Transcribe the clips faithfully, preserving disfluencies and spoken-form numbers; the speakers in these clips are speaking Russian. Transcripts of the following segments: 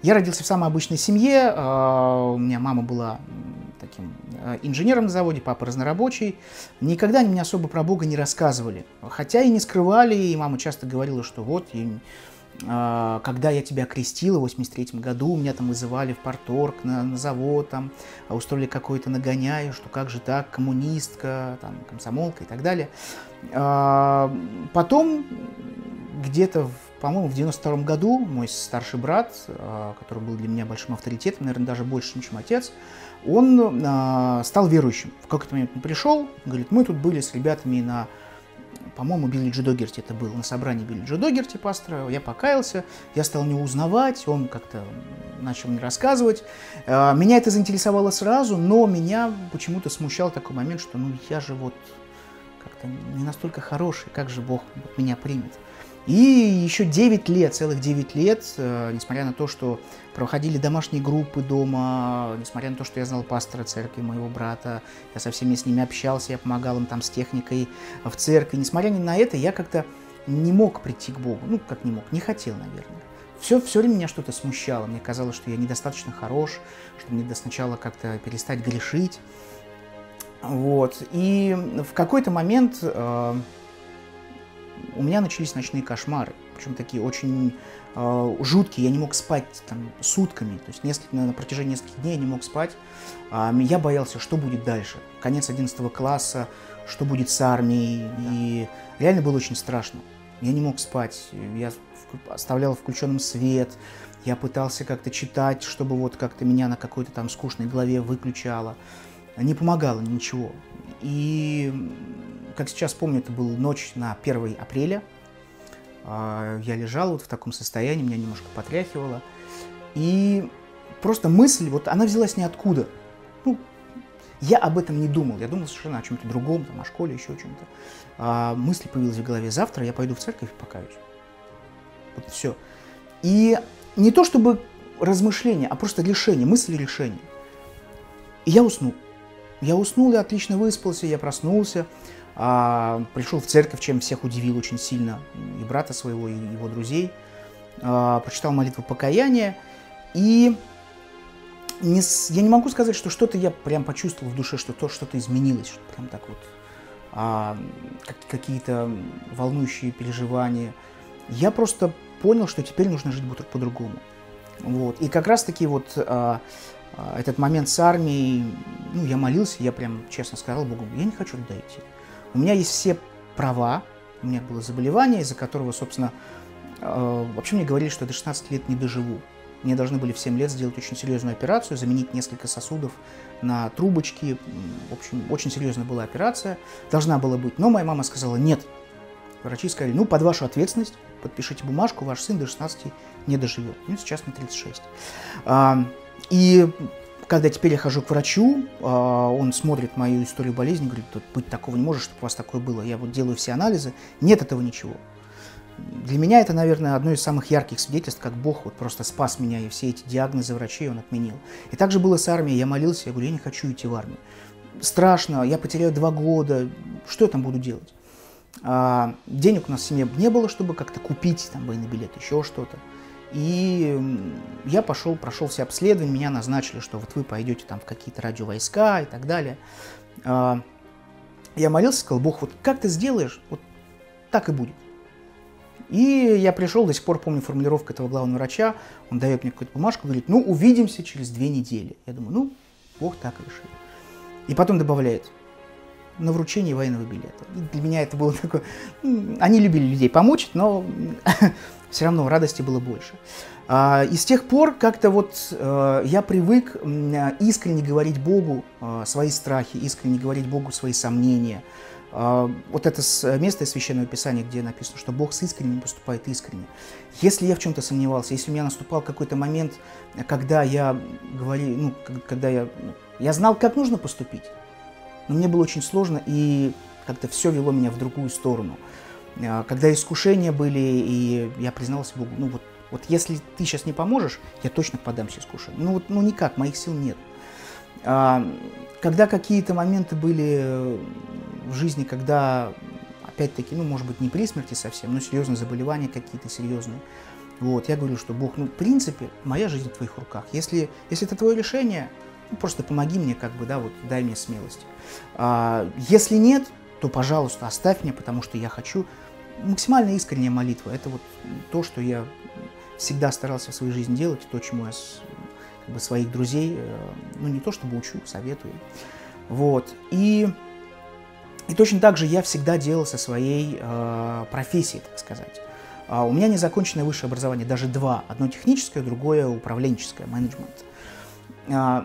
Я родился в самой обычной семье. У меня мама была таким инженером на заводе, папа разнорабочий. Никогда они мне особо про Бога не рассказывали. Хотя и не скрывали, и мама часто говорила, что вот, когда я тебя крестила в восемьдесят третьем году, меня там вызывали в парторг, на, на завод, там, устроили какой-то нагоняй, что как же так, коммунистка, там, комсомолка и так далее. Потом, где-то, по-моему, в девяносто втором году мой старший брат, который был для меня большим авторитетом, наверное, даже больше, чем отец, он стал верующим. В какой-то момент он пришел, говорит, мы тут были с ребятами на... По-моему, Билли Джо Догерти это было, на собрании Билли Джо Догерти, пастора. Я покаялся, я стал него узнавать, он как-то начал мне рассказывать. Меня это заинтересовало сразу, но меня почему-то смущал такой момент, что ну я же вот как-то не настолько хороший, как же Бог меня примет. И еще девять лет, целых девять лет, несмотря на то, что проходили домашние группы дома, несмотря на то, что я знал пастора церкви, моего брата, я со всеми с ними общался, я помогал им там с техникой в церкви, несмотря ни на это, я как-то не мог прийти к Богу, ну, как не мог, не хотел, наверное. Все, все время меня что-то смущало, мне казалось, что я недостаточно хорош, что мне надо сначала как-то перестать грешить, вот, и в какой-то момент... Э, у меня начались ночные кошмары, причем такие очень э, жуткие, я не мог спать там, сутками, то есть несколько, на протяжении нескольких дней я не мог спать, э, я боялся, что будет дальше, конец одиннадцатого класса, что будет с армией, и реально было очень страшно, я не мог спать, я оставлял включенным свет, я пытался как-то читать, чтобы вот как-то меня на какой-то там скучной голове выключало, не помогало ничего, и... Как сейчас помню, это была ночь на первое апреля. Я лежал вот в таком состоянии, меня немножко потряхивало. И просто мысль, вот она взялась ниоткуда. Ну, я об этом не думал. Я думал совершенно о чем-то другом, там, о школе, еще о чем-то. А мысль появилась в голове. Завтра я пойду в церковь и покаюсь. Вот все. И не то чтобы размышление, а просто решение, мысль решение. И я уснул. Я уснул, я отлично выспался, я проснулся. А, пришел в церковь, чем всех удивил очень сильно, и брата своего, и его друзей, а, прочитал молитву покаяния, и не, я не могу сказать, что что-то я прям почувствовал в душе, что то что-то изменилось, что прям так вот, а, как, какие-то волнующие переживания. Я просто понял, что теперь нужно жить по-другому. Вот. И как раз-таки вот а, а, этот момент с армией, ну, я молился, я прям честно сказал Богу, я не хочу туда идти. У меня есть все права, у меня было заболевание, из-за которого, собственно, э, вообще мне говорили, что до шестнадцати лет не доживу. Мне должны были в семь лет сделать очень серьезную операцию, заменить несколько сосудов на трубочки. В общем, очень серьезная была операция, должна была быть. Но моя мама сказала нет. Врачи сказали, ну, под вашу ответственность, подпишите бумажку, ваш сын до шестнадцати не доживет. Ну, сейчас мне тридцать шесть. А, и... Когда теперь я хожу к врачу, он смотрит мою историю болезни, говорит, тут быть такого не может, чтобы у вас такое было. Я вот делаю все анализы, нет этого ничего. Для меня это, наверное, одно из самых ярких свидетельств, как Бог вот просто спас меня, и все эти диагнозы врачей он отменил. И также было с армией, я молился, я говорю, я не хочу идти в армию. Страшно, я потеряю два года, что я там буду делать? А, денег у нас в семье не было, чтобы как-то купить там военный билет, еще что-то. И я пошел, прошел все обследования, меня назначили, что вот вы пойдете там в какие-то радиовойска и так далее. Я молился, сказал, Бог, вот как ты сделаешь, вот так и будет. И я пришел, до сих пор помню формулировку этого главного врача, он дает мне какую-то бумажку, говорит, ну, увидимся через две недели. Я думаю, ну, Бог так решил. И потом добавляет, на вручение военного билета. И для меня это было такое, они любили людей помучить, но... все равно радости было больше. И с тех пор как-то вот я привык искренне говорить Богу свои страхи, искренне говорить Богу свои сомнения. Вот это место из Священного Писания, где написано, что Бог с искренним поступает искренне. Если я в чем-то сомневался, если у меня наступал какой-то момент, когда я говорил, ну, когда я, я знал, как нужно поступить, но мне было очень сложно, и как-то все вело меня в другую сторону. Когда искушения были, и я признался Богу, ну вот, вот если ты сейчас не поможешь, я точно поддамся искушению. Ну вот, ну никак, моих сил нет. Когда какие-то моменты были в жизни, когда, опять-таки, ну может быть не при смерти совсем, но серьезные заболевания какие-то серьезные, Вот, я говорю, что Бог, ну, в принципе, моя жизнь в твоих руках. Если, если это твое решение, ну, просто помоги мне, как бы, да, вот, дай мне смелость. А, если нет, то, пожалуйста, оставь меня, потому что я хочу. Максимально искренняя молитва. Это вот то, что я всегда старался в своей жизни делать, то, чему я с, как бы, своих друзей, ну, не то чтобы учу, советую. Вот. И, и точно так же я всегда делал со своей э, профессией, так сказать. А у меня незаконченное высшее образование, даже два. Одно техническое, другое управленческое, менеджмент. А,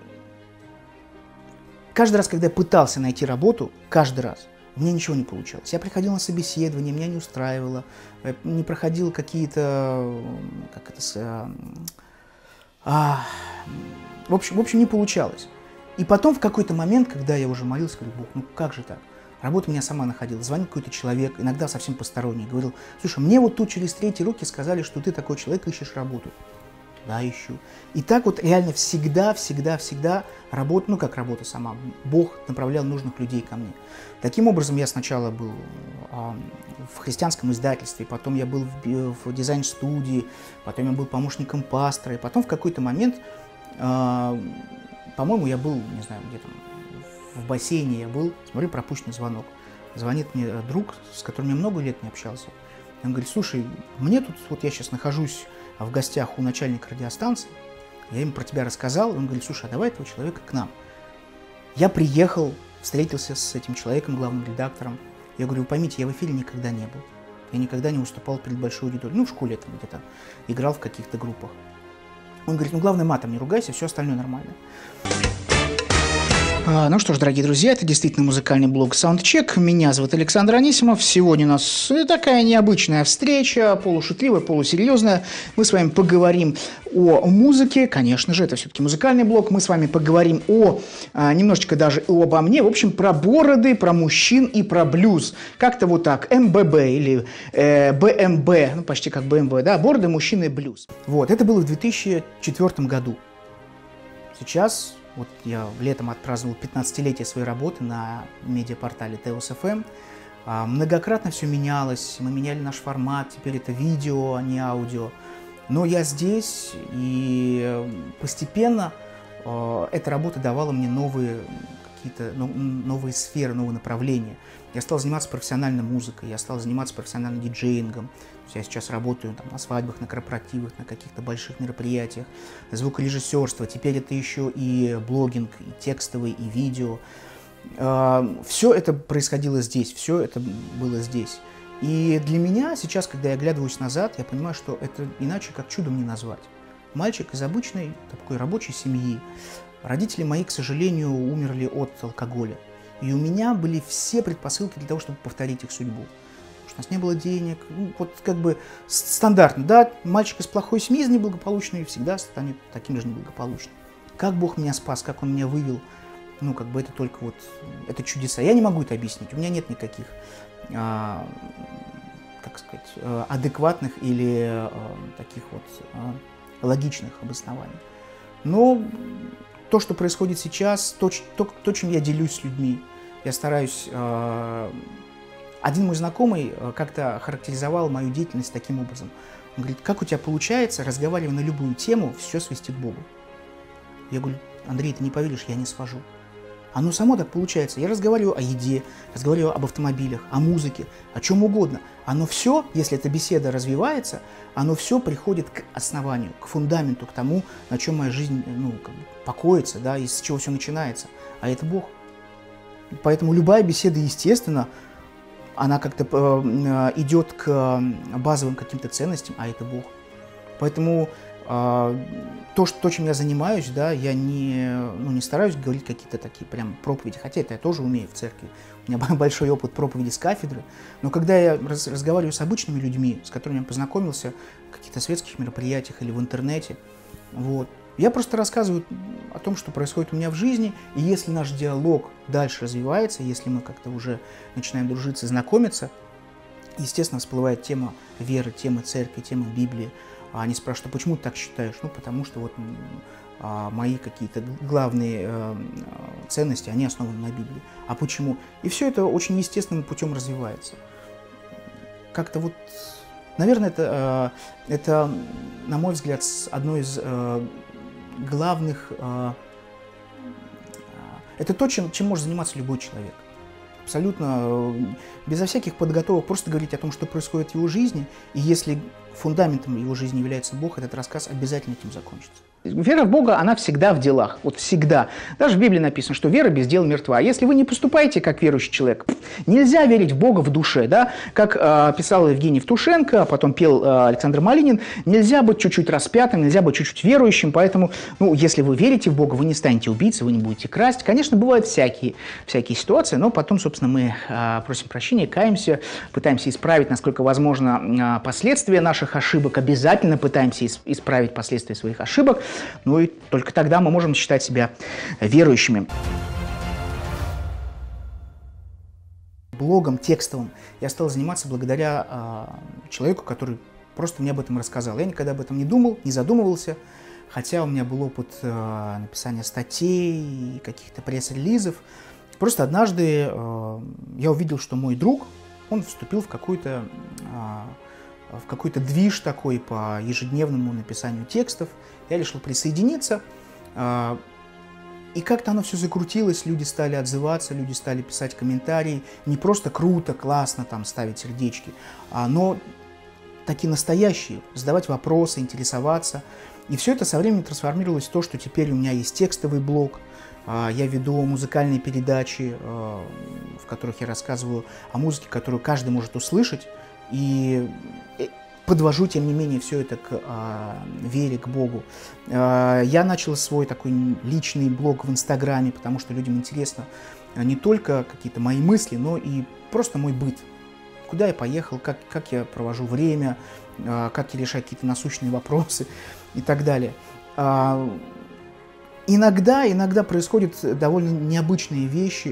каждый раз, когда я пытался найти работу, каждый раз, у меня ничего не получалось. Я приходил на собеседование, меня не устраивало, не проходил какие-то, как это, а, в общем, в общем, не получалось. И потом в какой-то момент, когда я уже молился, говорю, Бог, ну как же так? Работа меня сама находила. Звонил какой-то человек, иногда совсем посторонний, говорил, слушай, мне вот тут через третьи руки сказали, что ты такой человек, ищешь работу. Да, ищу. И так вот реально всегда, всегда, всегда работа, ну как работа сама, Бог направлял нужных людей ко мне. Таким образом, я сначала был э, в христианском издательстве, потом я был в, в дизайн-студии, потом я был помощником пастора, и потом в какой-то момент, э, по-моему, я был, не знаю, где там, в бассейне я был, смотрю, пропущенный звонок. Звонит мне друг, с которым я много лет не общался. Он говорит, слушай, мне тут, вот я сейчас нахожусь в гостях у начальника радиостанции, я ему про тебя рассказал, и он говорит, слушай, а давай этого человека к нам. Я приехал, встретился с этим человеком, главным редактором. Я говорю, вы поймите, я в эфире никогда не был. Я никогда не выступал перед большой аудиторией. Ну, в школе там где-то играл в каких-то группах. Он говорит, ну, главное, матом не ругайся, все остальное нормально. Ну что ж, дорогие друзья, это действительно музыкальный блог Soundcheck. Меня зовут Александр Анисимов. Сегодня у нас такая необычная встреча, полушутливая, полусерьезная. Мы с вами поговорим о музыке. Конечно же, это все-таки музыкальный блог. Мы с вами поговорим о, немножечко даже и обо мне. В общем, про бороды, про мужчин и про блюз. Как-то вот так. эм бэ бэ или э, бэ эм бэ, ну почти как бэ эм вэ, да, бороды, мужчины и блюз. Вот, это было в две тысячи четвёртом году. Сейчас... Вот я летом отпраздновал пятнадцатилетие своей работы на медиапортале Теос эф эм. А, многократно все менялось, мы меняли наш формат, теперь это видео, а не аудио. Но я здесь, и постепенно а, эта работа давала мне новые какие-то ну, новые сферы, новые направления. Я стал заниматься профессиональной музыкой, я стал заниматься профессиональным диджеингом. Я сейчас работаю там, на свадьбах, на корпоративах, на каких-то больших мероприятиях, звукорежиссерство. Теперь это еще и блогинг, и текстовый, и видео. Все это происходило здесь, все это было здесь. И для меня сейчас, когда я оглядываюсь назад, я понимаю, что это иначе как чудом не назвать. Мальчик из обычной такой рабочей семьи. Родители мои, к сожалению, умерли от алкоголя. И у меня были все предпосылки для того, чтобы повторить их судьбу. Потому что у нас не было денег. Ну, вот как бы стандартно, да, мальчик из плохой семьи, из неблагополучной, всегда станет таким же неблагополучным. Как Бог меня спас, как Он меня вывел, ну, как бы это только вот, это чудеса. Я не могу это объяснить, у меня нет никаких, а, как сказать, адекватных или а, таких вот а, логичных обоснований. Но то, что происходит сейчас, то, то, то чем я делюсь с людьми, я стараюсь... Э, один мой знакомый как-то характеризовал мою деятельность таким образом. Он говорит, как у тебя получается, разговаривая на любую тему, все свести к Богу? Я говорю, Андрей, ты не поверишь, я не свожу. Оно само так получается. Я разговариваю о еде, разговариваю об автомобилях, о музыке, о чем угодно. Оно все, если эта беседа развивается, оно все приходит к основанию, к фундаменту, к тому, на чем моя жизнь ну, как бы покоится, да, из чего все начинается. А это Бог. Поэтому любая беседа, естественно, она как-то э, идет к базовым каким-то ценностям, а это Бог. Поэтому э, то, что, то, чем я занимаюсь, да, я не, ну, не стараюсь говорить какие-то такие прям проповеди, хотя это я тоже умею в церкви. У меня большой опыт проповеди с кафедры. Но когда я раз, разговариваю с обычными людьми, с которыми я познакомился в каких-то светских мероприятиях или в интернете, вот, я просто рассказываю о том, что происходит у меня в жизни, и если наш диалог дальше развивается, если мы как-то уже начинаем дружиться, знакомиться, естественно, всплывает тема веры, тема церкви, тема Библии. А они спрашивают, а почему ты так считаешь? Ну, потому что вот а, мои какие-то главные а, ценности, они основаны на Библии. А почему? И все это очень естественным путем развивается. Как-то вот наверное, это, это, на мой взгляд, одно из главных... Это то, чем, чем может заниматься любой человек. Абсолютно безо всяких подготовок, просто говорить о том, что происходит в его жизни, и если фундаментом его жизни является Бог, этот рассказ обязательно этим закончится. Вера в Бога, она всегда в делах, вот всегда. Даже в Библии написано, что вера без дел мертва. А если вы не поступаете как верующий человек, нельзя верить в Бога в душе, да? Как э, писал Евгений Евтушенко, а потом пел э, Александр Малинин, нельзя быть чуть-чуть распятым, нельзя быть чуть-чуть верующим, поэтому, ну, если вы верите в Бога, вы не станете убийцей, вы не будете красть. Конечно, бывают всякие, всякие ситуации, но потом, собственно, мы э, просим прощения, каемся, пытаемся исправить, насколько возможно, э, последствия наших ошибок, обязательно пытаемся исправить последствия своих ошибок. Ну и только тогда мы можем считать себя верующими. Блогом текстовым я стал заниматься благодаря э, человеку, который просто мне об этом рассказал. Я никогда об этом не думал, не задумывался, хотя у меня был опыт э, написания статей, каких-то пресс-релизов. Просто однажды э, я увидел, что мой друг, он вступил в какой-то э, в какой-то движ такой по ежедневному написанию текстов. Я решил присоединиться, и как-то оно все закрутилось, люди стали отзываться, люди стали писать комментарии, не просто круто, классно там ставить сердечки, но такие настоящие, задавать вопросы, интересоваться. И все это со временем трансформировалось в то, что теперь у меня есть текстовый блог, я веду музыкальные передачи, в которых я рассказываю о музыке, которую каждый может услышать, и подвожу, тем не менее, все это к а, вере, к Богу. А, я начал свой такой личный блог в Инстаграме, потому что людям интересно не только какие-то мои мысли, но и просто мой быт. Куда я поехал, как, как я провожу время, а, как я решаю какие-то насущные вопросы и так далее. А, иногда, иногда происходят довольно необычные вещи.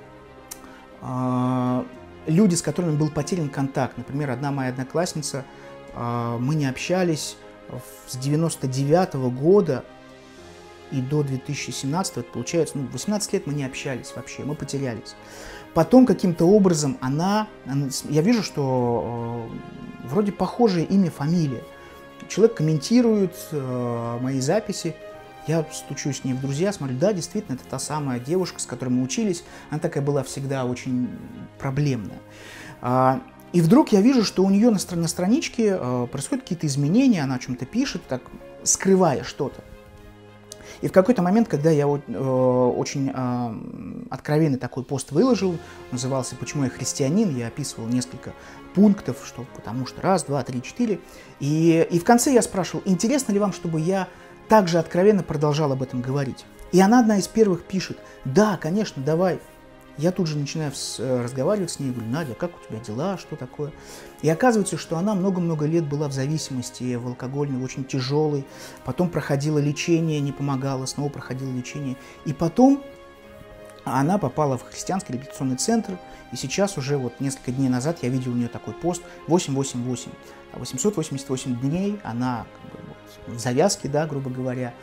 А, люди, с которыми был потерян контакт. Например, одна моя одноклассница, мы не общались с девяносто девятого года и до две тысячи семнадцатого, это получается, ну, восемнадцать лет мы не общались вообще, мы потерялись. Потом каким-то образом она, она я вижу, что э, вроде похожее имя, фамилия. Человек комментирует э, мои записи, я стучусь с ней в друзья, смотрю, да, действительно, это та самая девушка, с которой мы учились, она такая была всегда очень проблемная. И вдруг я вижу, что у нее на, стр- на страничке э, происходят какие-то изменения, она о чем-то пишет, так скрывая что-то. И в какой-то момент, когда я э, очень э, откровенный такой пост выложил, назывался «Почему я христианин?», я описывал несколько пунктов, что потому что раз, два, три, четыре. И, и в конце я спрашивал, интересно ли вам, чтобы я также откровенно продолжал об этом говорить. И она одна из первых пишет, да, конечно, давай. Я тут же начинаю разговаривать с ней, говорю, Надя, как у тебя дела, что такое? И оказывается, что она много-много лет была в зависимости, в алкогольной, очень тяжелой, потом проходила лечение, не помогала, снова проходила лечение. И потом она попала в христианский реабилитационный центр, и сейчас уже вот несколько дней назад я видел у нее такой пост восемь восемь восемь. восемьсот восемьдесят восемь дней она как бы, вот, в завязке, да, грубо говоря.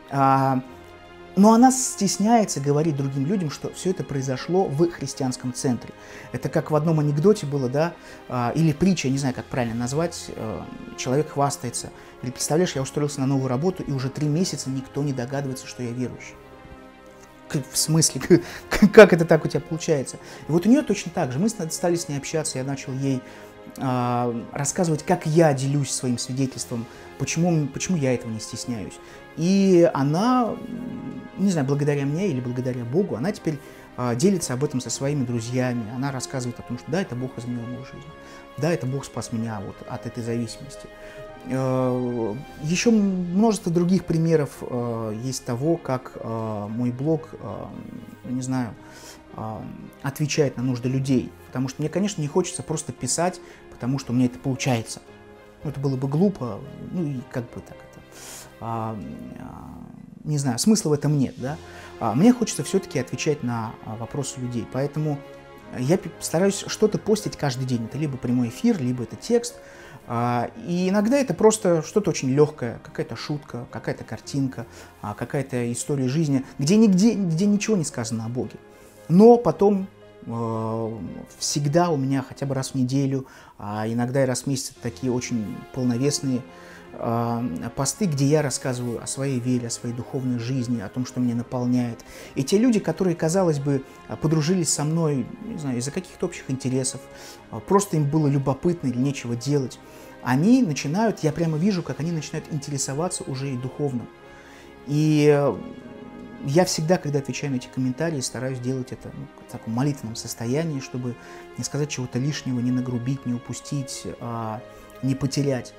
Но она стесняется говорить другим людям, что все это произошло в христианском центре. Это как в одном анекдоте было, да, или притча, я не знаю, как правильно назвать, человек хвастается. Или представляешь, я устроился на новую работу, и уже три месяца никто не догадывается, что я верующий. В смысле? Как это так у тебя получается? И вот у нее точно так же. Мы стали с ней общаться, я начал ей рассказывать, как я делюсь своим свидетельством, почему, почему я этого не стесняюсь. И она, не знаю, благодаря мне или благодаря Богу, она теперь э, делится об этом со своими друзьями. Она рассказывает о том, что да, это Бог изменил мою жизнь, да, это Бог спас меня вот, от этой зависимости. Э, еще множество других примеров э, есть того, как э, мой блог, э, не знаю, э, отвечает на нужды людей. Потому что мне, конечно, не хочется просто писать, потому что у меня это получается. Ну, это было бы глупо, ну и как бы так это... А, а, не знаю, смысла в этом нет, да. А, мне хочется все-таки отвечать на а, вопросы людей, поэтому я стараюсь что-то постить каждый день. Это либо прямой эфир, либо это текст. А, и иногда это просто что-то очень легкое, какая-то шутка, какая-то картинка, а, какая-то история жизни, где, нигде, где ничего не сказано о Боге. Но потом Всегда у меня хотя бы раз в неделю, а иногда и раз в месяц такие очень полновесные посты, где я рассказываю о своей вере, о своей духовной жизни, о том, что меня наполняет. И те люди, которые, казалось бы, подружились со мной, не знаю, из-за каких-то общих интересов, просто им было любопытно или нечего делать, они начинают, я прямо вижу, как они начинают интересоваться уже и духовно. И я всегда, когда отвечаю на эти комментарии, стараюсь делать это ну, в таком молитвенном состоянии, чтобы не сказать чего-то лишнего, не нагрубить, не упустить, а, не потерять.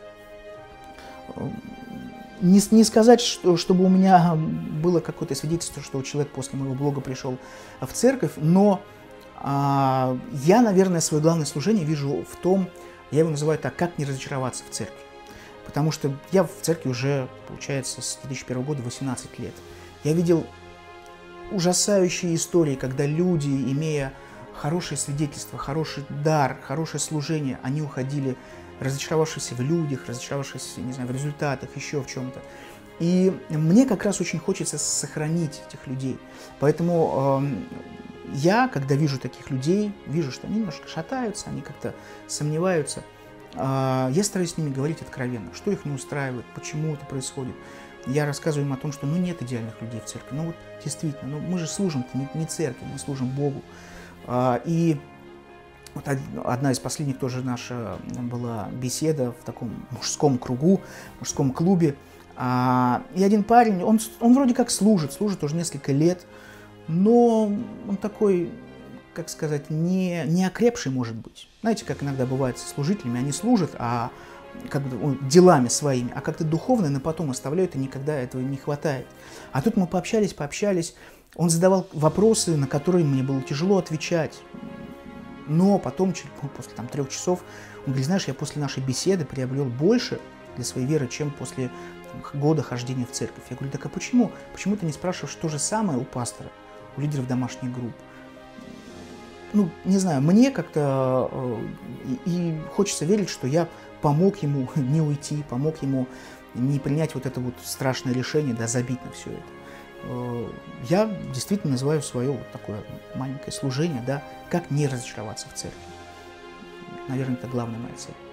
Не, не сказать, что, чтобы у меня было какое-то свидетельство, что человек после моего блога пришел в церковь, но а, я, наверное, свое главное служение вижу в том, я его называю так, как не разочароваться в церкви. Потому что я в церкви уже, получается, с две тысячи первого года восемнадцать лет. Я видел ужасающие истории, когда люди, имея хорошее свидетельство, хороший дар, хорошее служение, они уходили разочаровавшись в людях, разочаровавшись, не знаю, в результатах, еще в чем-то. И мне как раз очень хочется сохранить этих людей. Поэтому э, я, когда вижу таких людей, вижу, что они немножко шатаются, они как-то сомневаются, э, я стараюсь с ними говорить откровенно, что их не устраивает, почему это происходит. Я рассказываю им о том, что ну, нет идеальных людей в церкви. Ну вот действительно, ну, мы же служим не, не церкви, мы служим Богу. Э, и Вот одна из последних тоже наша была беседа в таком мужском кругу, мужском клубе. И один парень, он, он вроде как служит, служит уже несколько лет, но он такой, как сказать, не, не окрепший может быть. Знаете, как иногда бывает со служителями, они служат а, как бы, делами своими, а как-то духовно на потом оставляют, и никогда этого не хватает. А тут мы пообщались, пообщались, он задавал вопросы, на которые мне было тяжело отвечать. Но потом, после там, трех часов, он говорит, знаешь, я после нашей беседы приобрел больше для своей веры, чем после там, года хождения в церковь. Я говорю, так а почему? Почему ты не спрашиваешь то же самое у пастора, у лидеров домашних групп? Ну, не знаю, мне как-то э, и, и хочется верить, что я помог ему не уйти, помог ему не принять вот это вот страшное решение, да, забить на все это. Я действительно называю свое вот такое маленькое служение, да, как не разочароваться в церкви. Наверное, это главная моя цель.